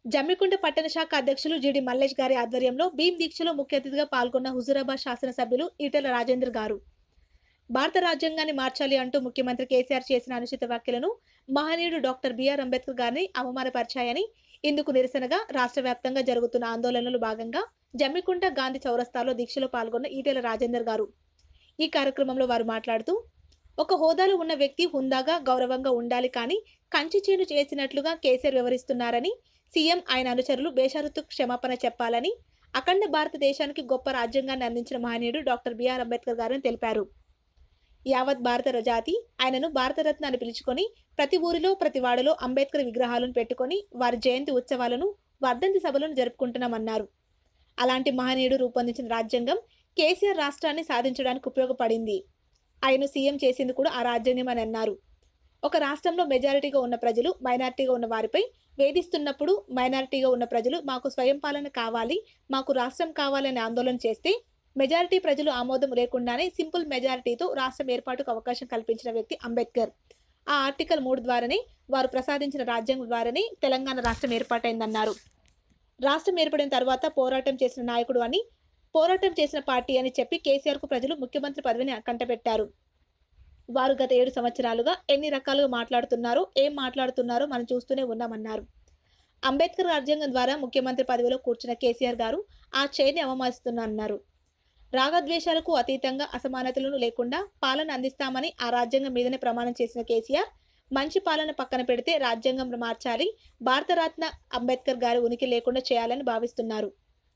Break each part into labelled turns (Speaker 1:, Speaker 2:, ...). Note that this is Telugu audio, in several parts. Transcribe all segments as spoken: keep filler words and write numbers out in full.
Speaker 1: జమ్మికుంట పట్టణ శాఖ అధ్యక్షులు జిడి మల్లేష్ గారి ఆధ్వర్యంలో భీమ్ దీక్షలో ముఖ్య అతిథిగా పాల్గొన్న హుజూరాబాద్ శాసనసభ్యులు ఈటెల రాజేందర్ గారు భారత రాజ్యాంగాన్ని మార్చాలి అంటూ ముఖ్యమంత్రి కేసీఆర్ చేసిన అనుచిత వ్యాఖ్యలను మహనీయుడు డాక్టర్ బిఆర్ అంబేద్కర్ గారిని అవమానపరిచాయని, ఇందుకు నిరసనగా రాష్ట్ర వ్యాప్తంగా జరుగుతున్న ఆందోళనలో భాగంగా జమ్మికుంట గాంధీ చౌరస్తాలో దీక్షలో పాల్గొన్న ఈటెల రాజేందర్ గారు ఈ కార్యక్రమంలో వారు మాట్లాడుతూ, ఒక హోదాలో ఉన్న వ్యక్తి హుందాగా గౌరవంగా ఉండాలి, కానీ కంచి చేను చేసినట్లుగా కేసీఆర్ వివరిస్తున్నారని, సీఎం ఆయన అనుచరులు బేషరతు క్షమాపణ చెప్పాలని, అఖండ భారతదేశానికి గొప్ప రాజ్యాంగాన్ని అందించిన మహనీయుడు డాక్టర్ బిఆర్ అంబేద్కర్ గారని తెలిపారు. యావత్ భారత జాతి ఆయనను భారతరత్న అని పిలుచుకొని ప్రతి ఊరిలో ప్రతి వాడలో అంబేద్కర్ విగ్రహాలను పెట్టుకొని వారి జయంతి ఉత్సవాలను, వర్ధంతి సభలను జరుపుకుంటున్నామన్నారు. అలాంటి మహనీయుడు రూపొందించిన రాజ్యాంగం కేసీఆర్ రాష్ట్రాన్ని సాధించడానికి ఉపయోగపడింది. ఆయన సీఎం చేసింది కూడా ఆ రాజ్యాంగం అని అన్నారు. ఒక రాష్ట్రంలో మెజారిటీగా ఉన్న ప్రజలు మైనారిటీగా ఉన్న వారిపై వేధిస్తున్నప్పుడు మైనారిటీగా ఉన్న ప్రజలు మాకు స్వయం పాలన కావాలి, మాకు రాష్ట్రం కావాలని ఆందోళన చేస్తే మెజారిటీ ప్రజలు ఆమోదం లేకుండానే సింపుల్ మెజారిటీతో రాష్ట్రం ఏర్పాటుకు అవకాశం కల్పించిన వ్యక్తి అంబేద్కర్. ఆ ఆర్టికల్ మూడు ద్వారానే, వారు ప్రసాదించిన రాజ్యాంగం ద్వారానే తెలంగాణ రాష్ట్రం ఏర్పాటైందన్నారు. రాష్ట్రం ఏర్పడిన తర్వాత పోరాటం చేసిన నాయకుడు అని, పోరాటం చేసిన పార్టీ అని చెప్పి కేసీఆర్కు ప్రజలు ముఖ్యమంత్రి పదవిని కంటపెట్టారు. వారు గత ఏడు సంవత్సరాలుగా ఎన్ని రకాలుగా మాట్లాడుతున్నారో, ఏం మాట్లాడుతున్నారో మనం చూస్తూనే ఉన్నామన్నారు. అంబేద్కర్ రాజ్యాంగం ద్వారా ముఖ్యమంత్రి పదవిలో కూర్చున్న కేసీఆర్ గారు ఆ చైర్ని అవమానిస్తున్నారన్నారు. రాగద్వేషాలకు అతీతంగా అసమానతలను లేకుండా పాలన అందిస్తామని ఆ రాజ్యాంగం మీదనే ప్రమాణం చేసిన కేసీఆర్, మంచి పాలన పక్కన పెడితే రాజ్యాంగం మార్చాలి, భారతరత్న అంబేద్కర్ గారి ఉనికి లేకుండా చేయాలని భావిస్తున్నారు.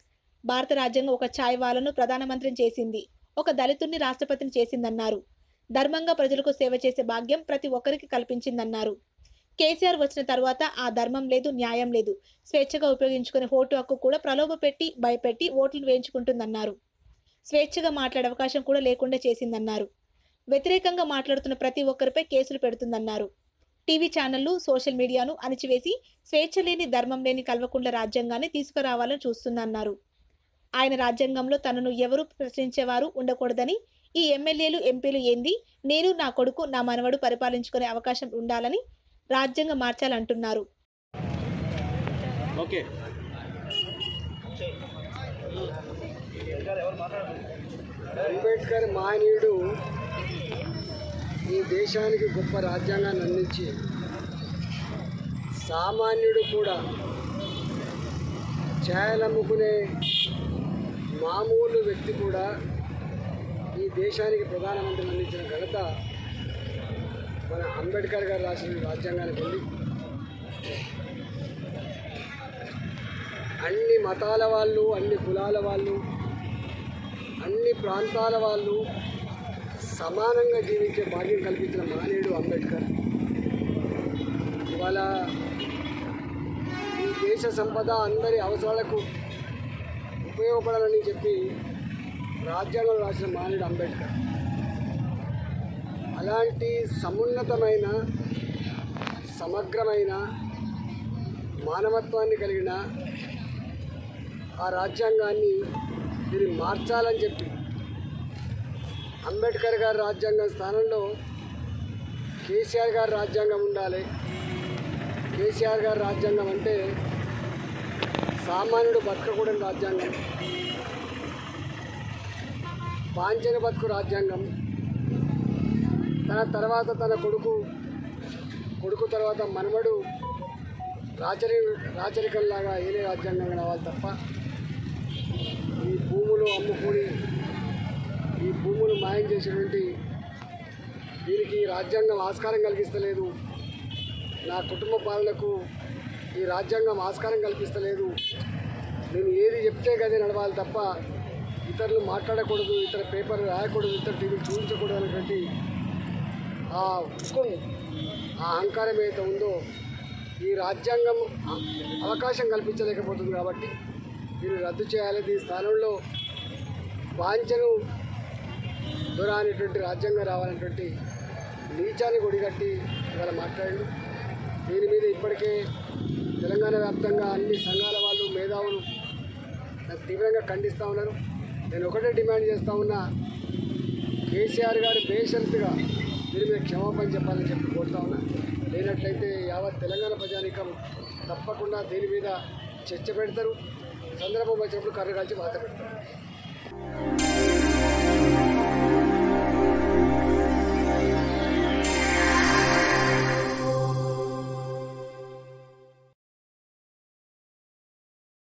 Speaker 1: భారత రాజ్యాంగం ఒక ఛాయ్ వాలను ప్రధానమంత్రిని చేసింది, ఒక దళితుడిని రాష్ట్రపతిని చేసిందన్నారు. ధర్మంగా ప్రజలకు సేవ చేసే భాగ్యం ప్రతి ఒక్కరికి కల్పించిందన్నారు. కేసీఆర్ వచ్చిన తర్వాత ఆ ధర్మం లేదు, న్యాయం లేదు, స్వేచ్ఛగా ఉపయోగించుకునే ఓటు హక్కు కూడా ప్రలోభ పెట్టి భయపెట్టి ఓట్లు వేయించుకుంటుందన్నారు. స్వేచ్ఛగా మాట్లాడే అవకాశం కూడా లేకుండా చేసిందన్నారు. వ్యతిరేకంగా మాట్లాడుతున్న ప్రతి ఒక్కరిపై కేసులు పెడుతుందన్నారు. టీవీ ఛానళ్లు, సోషల్ మీడియాను అణిచివేసి స్వేచ్ఛ లేని, ధర్మం లేని కల్వకుంట్ల రాజ్యాంగాన్ని తీసుకురావాలని చూస్తుందన్నారు. ఆయన రాజ్యాంగంలో తనను ఎవరు ప్రశ్నించేవారు ఉండకూడదని, ఈ ఎమ్మెల్యేలు ఎంపీలు ఏంది, నేను నా కొడుకు నా మనవడు పరిపాలించుకునే అవకాశం ఉండాలని రాజ్యాంగం మార్చాలంటున్నారు.
Speaker 2: ఓకే
Speaker 3: అంబేద్కర్ మహనీయుడు ఈ దేశానికి గొప్ప రాజ్యాంగాన్ని అందించి, సామాన్యుడు కూడా ఛాయలమ్ముకునే మామూలు వ్యక్తి కూడా ఈ దేశానికి ప్రధానమంత్రిని అందించిన ఘనత మన అంబేద్కర్ గారు రాసిన రాజ్యాంగానికి ఉంది. అన్ని మతాల వాళ్ళు, అన్ని కులాల వాళ్ళు, అన్ని ప్రాంతాల వాళ్ళు సమానంగా జీవించే భాగ్యం కల్పించిన మహనీయుడు అంబేద్కర్. ఇవాళ ఈ దేశ సంపద అందరి అవసరాలకు ఉపయోగపడాలని చెప్పి రాజ్యాంగం రాసిన మహనీయుడు అంబేద్కర్. అలాంటి సమున్నతమైన, సమగ్రమైన మానవత్వాన్ని కలిగిన ఆ రాజ్యాంగాన్ని దీన్ని మార్చాలని చెప్పి అంబేద్కర్ గారి రాజ్యాంగం స్థానంలో కేసీఆర్ గారి రాజ్యాంగం ఉండాలి. కేసీఆర్ గారి రాజ్యాంగం అంటే సామాన్యుడు బతకకూడని రాజ్యాంగం, పాంచన బతుకు రాజ్యాంగం. తన తర్వాత తన కొడుకు, కొడుకు తర్వాత మనవడు రాచరి రాచరికంలాగా ఏనే రాజ్యాంగం కావాలి తప్ప, ఈ భూములు అమ్ముకొని ఈ భూములు మాయం చేసేటువంటి దీనికి రాజ్యాంగం ఆస్కారం కలిగిస్తలేదు. నా కుటుంబ పాలనకు ఈ రాజ్యాంగం ఆస్కారం కల్పిస్తలేదు. నేను ఏది చెప్తే గదే నడవాలి తప్ప ఇతరులు మాట్లాడకూడదు, ఇతర పేపర్ రాయకూడదు, ఇతర టీవీలు చూపించకూడదు అనేటువంటి ఆ హుకుం, ఆ అహంకారం ఏదైతే ఉందో ఈ రాజ్యాంగం అవకాశం కల్పించలేకపోతుంది. కాబట్టి దీన్ని రద్దు చేయాలి. దీని స్థానంలో వాంఛను దొర అనేటువంటి రాజ్యాంగం రావాలనేటువంటి నీచాన్ని ఒడిగట్టి ఇవాళ మాట్లాడారు. దీని మీద ఇప్పటికే తెలంగాణ వ్యాప్తంగా అన్ని సంఘాల వాళ్ళు, మేధావులు తీవ్రంగా ఖండిస్తూ ఉన్నారు. నేను ఒకటే డిమాండ్ చేస్తూ ఉన్నా, కేసీఆర్ గారు బేషరతుగా దీని మీద క్షమాపణ చెప్పాలని చెప్పి కోరుతా ఉన్నా. లేనట్లయితే యావత్ తెలంగాణ ప్రజానీకం తప్పకుండా దీని మీద చర్చ పెడతారు. సందర్భం వచ్చినప్పుడు కర్ర కాల్చి వాత పెడతారు.